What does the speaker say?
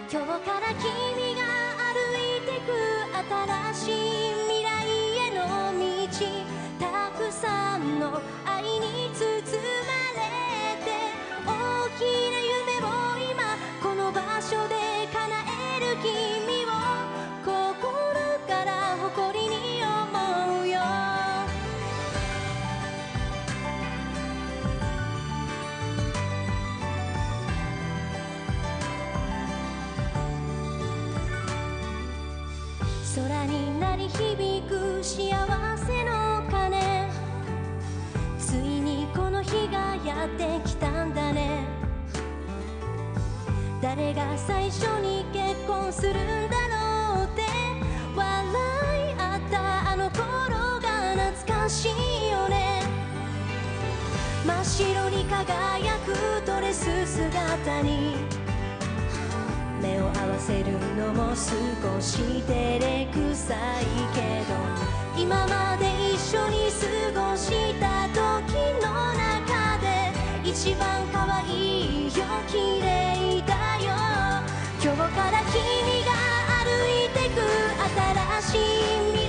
今日から君が歩いてく新しい未来への道、たくさんの愛に包まれて、大きな夢を今この場所で叶える君を心から誇りに思うよ。空に鳴り響く幸せの鐘、ついにこの日がやってきたんだね。誰が最初に結婚するんだろうって笑い合ったあの頃が懐かしいよね。真っ白に輝くドレス姿に目を合わせるのも少し照れくさいけど、今まで一緒に過ごした時の中で一番可愛いよ、綺麗だよ。今日から君が歩いてく新しい未来